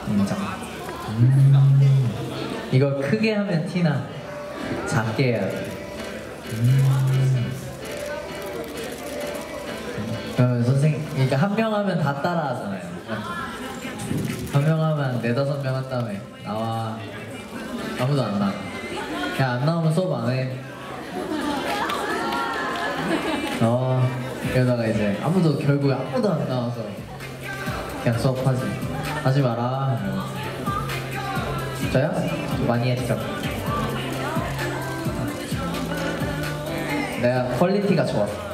인정. 이거 크게 하면 티나, 작게 해야 돼. 그러면 선생님, 그러니까 한 명 하면 다 따라하잖아요. 한 명 하면 4-5명 한 다음에 나와. 아무도 안 나와. 그냥 안 나오면 수업 안 해. 그러다가 이제 결국에 아무도 안 나와서 그냥 수업하지. 하지 마라. 저요? 많이 했죠. 내가 퀄리티가 좋았어.